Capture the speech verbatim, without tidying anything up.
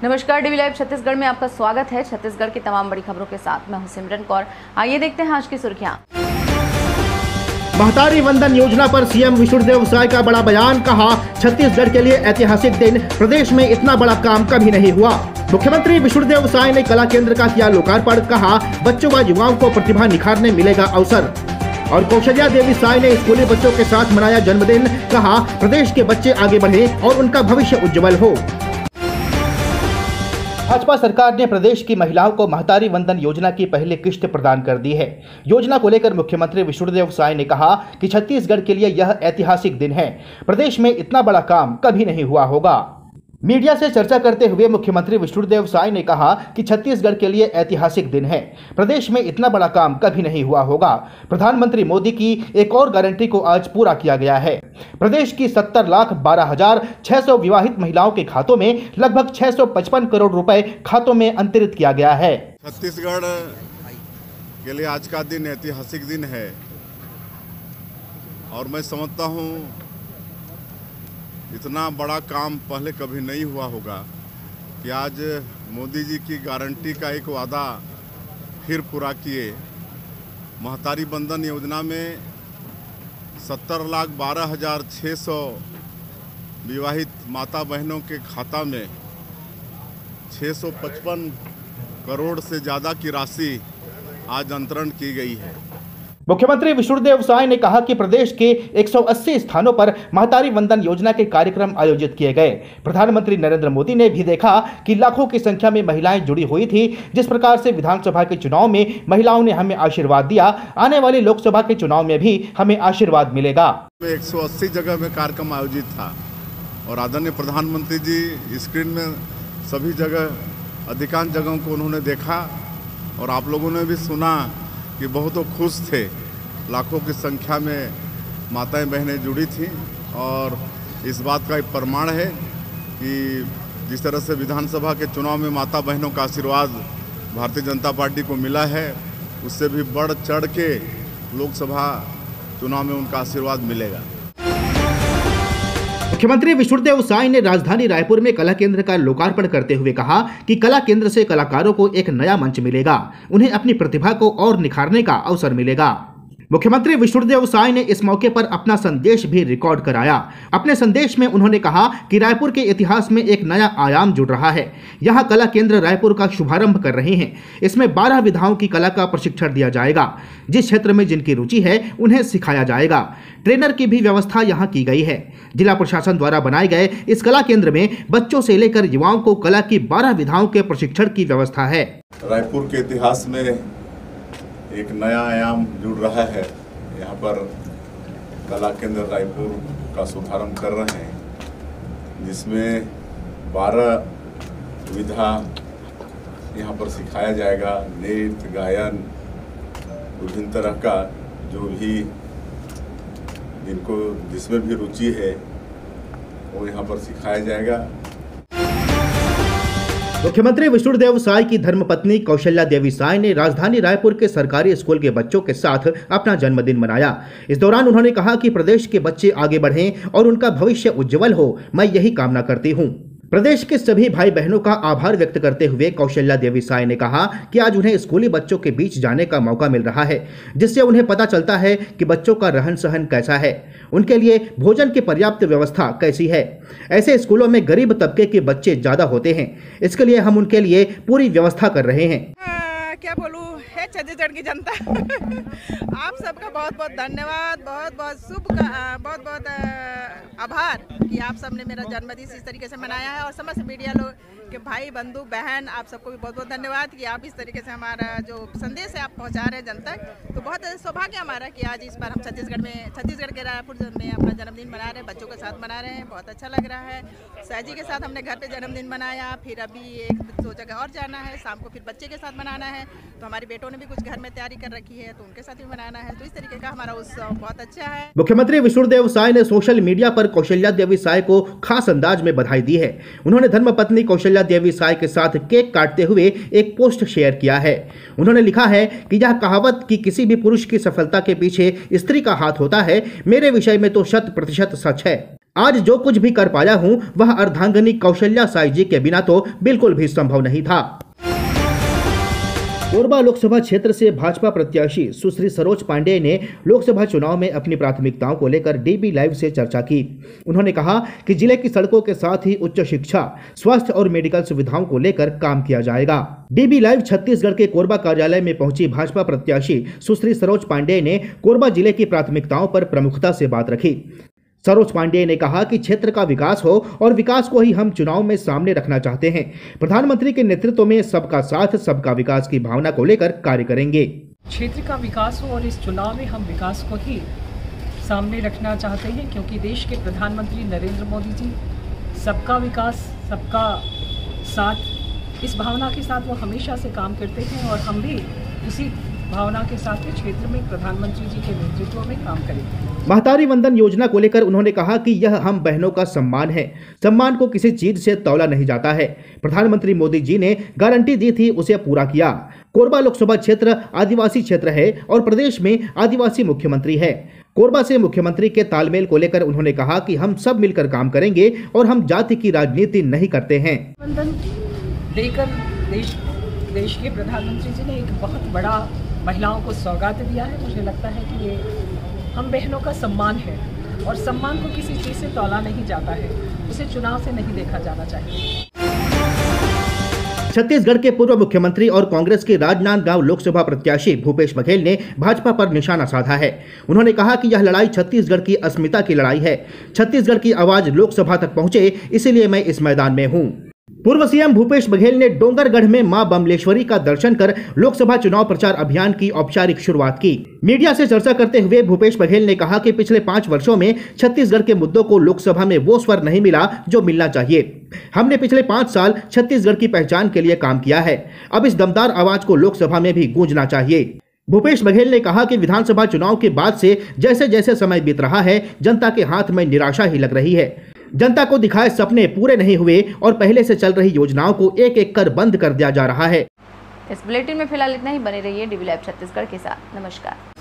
नमस्कार, DV live Chhattisgarh में आपका स्वागत है। छत्तीसगढ़ की तमाम बड़ी खबरों के साथ मैं हूं सिमरन कौर। आइए देखते हैं आज की सुर्खियां। महतारी वंदन योजना पर सीएम विष्णुदेव साय का बड़ा बयान। कहा, छत्तीसगढ़ के लिए ऐतिहासिक दिन, प्रदेश में इतना बड़ा काम कभी नहीं हुआ। मुख्यमंत्री विष्णुदेव साय ने कला केंद्र का किया लोकार्पण। कहा, बच्चों व युवाओं को प्रतिभा निखारने मिलेगा अवसर। और कौशल्या देवी साय ने स्कूली बच्चों के साथ मनाया जन्मदिन। कहा, प्रदेश के बच्चे आगे बढ़े और उनका भविष्य उज्जवल हो। भाजपा सरकार ने प्रदेश की महिलाओं को महतारी वंदन योजना की पहली किश्त प्रदान कर दी है। योजना को लेकर मुख्यमंत्री विष्णुदेव साय ने कहा कि छत्तीसगढ़ के लिए यह ऐतिहासिक दिन है। प्रदेश में इतना बड़ा काम कभी नहीं हुआ होगा। मीडिया से चर्चा करते हुए मुख्यमंत्री विष्णुदेव साय ने कहा कि छत्तीसगढ़ के लिए ऐतिहासिक दिन है। प्रदेश में इतना बड़ा काम कभी नहीं हुआ होगा। प्रधानमंत्री मोदी की एक और गारंटी को आज पूरा किया गया है। प्रदेश की सत्तर लाख बारह हजार छह सौ विवाहित महिलाओं के खातों में लगभग छह सौ पचपन करोड़ रुपए खातों में अंतरित किया गया है। छत्तीसगढ़ के लिए आज का दिन ऐतिहासिक दिन है और मैं समझता हूँ इतना बड़ा काम पहले कभी नहीं हुआ होगा कि आज मोदी जी की गारंटी का एक वादा फिर पूरा किए। महतारी वंदन योजना में सत्तर लाख बारह हजार छः सौ विवाहित माता बहनों के खाता में छः सौ पचपन करोड़ से ज़्यादा की राशि आज अंतरण की गई है। मुख्यमंत्री विष्णुदेव साय ने कहा कि प्रदेश के एक सौ अस्सी स्थानों पर महतारी वंदन योजना के कार्यक्रम आयोजित किए गए। प्रधानमंत्री नरेंद्र मोदी ने भी देखा कि लाखों की संख्या में महिलाएं जुड़ी हुई थी। जिस प्रकार से विधानसभा के चुनाव में महिलाओं ने हमें आशीर्वाद दिया, आने वाले लोकसभा के चुनाव में भी हमें आशीर्वाद मिलेगा। एक सौ अस्सी जगह में कार्यक्रम आयोजित था और आदरणीय प्रधानमंत्री जी स्क्रीन में सभी जगह अधिकांश जगहों को उन्होंने देखा और आप लोगों ने भी सुना कि बहुत खुश थे। लाखों की संख्या में माताएं बहनें जुड़ी थीं और इस बात का एक प्रमाण है कि जिस तरह से विधानसभा के चुनाव में माता बहनों का आशीर्वाद भारतीय जनता पार्टी को मिला है, उससे भी बढ़ चढ़ के लोकसभा चुनाव में उनका आशीर्वाद मिलेगा। मुख्यमंत्री विष्णुदेव साय ने राजधानी रायपुर में कला केंद्र का लोकार्पण करते हुए कहा कि कला केंद्र से कलाकारों को एक नया मंच मिलेगा, उन्हें अपनी प्रतिभा को और निखारने का अवसर मिलेगा। मुख्यमंत्री विष्णुदेव साय ने इस मौके पर अपना संदेश भी रिकॉर्ड कराया। अपने संदेश में उन्होंने कहा कि रायपुर के इतिहास में एक नया आयाम जुड़ रहा है। यहाँ कला केंद्र रायपुर का शुभारंभ कर रहे हैं। इसमें बारह विधाओं की कला का प्रशिक्षण दिया जाएगा। जिस क्षेत्र में जिनकी रुचि है उन्हें सिखाया जाएगा। ट्रेनर की भी व्यवस्था यहाँ की गई है। जिला प्रशासन द्वारा बनाए गए इस कला केंद्र में बच्चों से लेकर युवाओं को कला की बारह विधाओं के प्रशिक्षण की व्यवस्था है। रायपुर के इतिहास में एक नया आयाम जुड़ रहा है। यहाँ पर कला केंद्र रायपुर का शुभारंभ कर रहे हैं, जिसमें बारह विधा यहाँ पर सिखाया जाएगा। नृत्य, गायन, विभिन्न तरह का जो भी जिनको जिसमें भी रुचि है वो यहाँ पर सिखाया जाएगा। मुख्यमंत्री विष्णुदेव साय की धर्मपत्नी कौशल्या देवी साय ने राजधानी रायपुर के सरकारी स्कूल के बच्चों के साथ अपना जन्मदिन मनाया। इस दौरान उन्होंने कहा कि प्रदेश के बच्चे आगे बढ़ें और उनका भविष्य उज्जवल हो, मैं यही कामना करती हूं। प्रदेश के सभी भाई बहनों का आभार व्यक्त करते हुए कौशल्या देवी साय ने कहा कि आज उन्हें स्कूली बच्चों के बीच जाने का मौका मिल रहा है, जिससे उन्हें पता चलता है कि बच्चों का रहन सहन कैसा है, उनके लिए भोजन की पर्याप्त व्यवस्था कैसी है। ऐसे स्कूलों में गरीब तबके के बच्चे ज्यादा होते हैं, इसके लिए हम उनके लिए पूरी व्यवस्था कर रहे हैं। आ, क्या बोलूँ है छत्तीसगढ़ की जनता आप सबका बहुत बहुत धन्यवाद, बहुत बहुत शुभ, बहुत बहुत आभार कि आप सबने मेरा जन्मदिन इस तरीके से मनाया है। और समस्त मीडिया लोग के भाई बंधु बहन, आप सबको भी बहुत बहुत धन्यवाद कि आप इस तरीके से हमारा जो संदेश है आप पहुंचा रहे हैं जन तक। तो बहुत सौभाग्य हमारा कि आज इस बार हम छत्तीसगढ़ में छत्तीसगढ़ के रायपुर में अपना जन्मदिन मना रहे हैं, बच्चों के साथ मना रहे हैं। बहुत अच्छा लग रहा है। सहजी के साथ हमने घर पे जन्मदिन मनाया, फिर अभी एक दो जगह और जाना है, शाम को फिर बच्चे के साथ मनाना है। तो हमारे बेटों ने भी कुछ घर में तैयारी कर रखी है, तो उनके साथ भी मनाना है। तो इस तरीके का हमारा उत्सव बहुत अच्छा है। मुख्यमंत्री विष्णुदेव साय ने सोशल मीडिया पर कौशल्या देवी साय को खास अंदाज में बधाई दी है। उन्होंने धर्मपत्नी कौशल्या देवी साय के साथ केक काटते हुए एक पोस्ट शेयर किया है। उन्होंने लिखा है कि यह कहावत कि किसी भी पुरुष की सफलता के पीछे स्त्री का हाथ होता है, मेरे विषय में तो शत प्रतिशत सच है। आज जो कुछ भी कर पाया हूं वह अर्धांगिनी कौशल्या साई जी के बिना तो बिल्कुल भी संभव नहीं था। कोरबा लोकसभा क्षेत्र से भाजपा प्रत्याशी सुश्री सरोज पांडेय ने लोकसभा चुनाव में अपनी प्राथमिकताओं को लेकर डीबी लाइव से चर्चा की। उन्होंने कहा कि जिले की सड़कों के साथ ही उच्च शिक्षा, स्वास्थ्य और मेडिकल सुविधाओं को लेकर काम किया जाएगा। डीबी लाइव छत्तीसगढ़ के कोरबा कार्यालय में पहुंची भाजपा प्रत्याशी सुश्री सरोज पांडेय ने कोरबा जिले की प्राथमिकताओं पर प्रमुखता से बात रखी। सरोज पांडेय ने कहा कि क्षेत्र का विकास हो और विकास को ही हम चुनाव में सामने रखना चाहते हैं। प्रधानमंत्री के नेतृत्व में सबका साथ सबका विकास की भावना को लेकर कार्य करेंगे। क्षेत्र का विकास हो और इस चुनाव में हम विकास को ही सामने रखना चाहते हैं, क्योंकि देश के प्रधानमंत्री नरेंद्र मोदी जी सबका विकास सबका साथ, इस भावना के साथ वो हमेशा से काम करते हैं और हम भी उसी भावना के साथ क्षेत्र में प्रधानमंत्री जी के नेतृत्व में काम करेंगे। महतारी वंदन योजना को लेकर उन्होंने कहा कि यह हम बहनों का सम्मान है। सम्मान को किसी चीज से तौला नहीं जाता है। प्रधानमंत्री मोदी जी ने गारंटी दी थी, उसे पूरा किया। कोरबा लोकसभा क्षेत्र आदिवासी क्षेत्र है और प्रदेश में आदिवासी मुख्यमंत्री है। कोरबा से मुख्यमंत्री के तालमेल को लेकर उन्होंने कहा कि हम सब मिलकर काम करेंगे और हम जाति की राजनीति नहीं करते हैं। वंदन देकर देश देश के प्रधानमंत्री जी ने एक बहुत बड़ा महिलाओं को सौगात दिया है। मुझे लगता है कि ये हम बहनों का सम्मान है और सम्मान को किसी चीज़ से तौला नहीं जाता है, उसे चुनाव से नहीं देखा जाना चाहिए। छत्तीसगढ़ के पूर्व मुख्यमंत्री और कांग्रेस के राजनांदगांव लोकसभा प्रत्याशी भूपेश बघेल ने भाजपा पर निशाना साधा है। उन्होंने कहा कि यह लड़ाई छत्तीसगढ़ की अस्मिता की लड़ाई है। छत्तीसगढ़ की आवाज लोकसभा तक पहुंचे, इसीलिए मैं इस मैदान में हूं। पूर्व सीएम भूपेश बघेल ने डोंगरगढ़ में मां बमलेश्वरी का दर्शन कर लोकसभा चुनाव प्रचार अभियान की औपचारिक शुरुआत की। मीडिया से चर्चा करते हुए भूपेश बघेल ने कहा कि पिछले पांच वर्षों में छत्तीसगढ़ के मुद्दों को लोकसभा में वो स्वर नहीं मिला जो मिलना चाहिए। हमने पिछले पांच साल छत्तीसगढ़ की पहचान के लिए काम किया है। अब इस दमदार आवाज को लोकसभा में भी गूंजना चाहिए। भूपेश बघेल ने कहा कि विधानसभा चुनाव के बाद से जैसे जैसे समय बीत रहा है, जनता के हाथ में निराशा ही लग रही है। जनता को दिखाए सपने पूरे नहीं हुए और पहले से चल रही योजनाओं को एक एक कर बंद कर दिया जा रहा है। इस बुलेटिन में फिलहाल इतना ही। बने रहिए डीबी लाइव छत्तीसगढ़ के साथ। नमस्कार।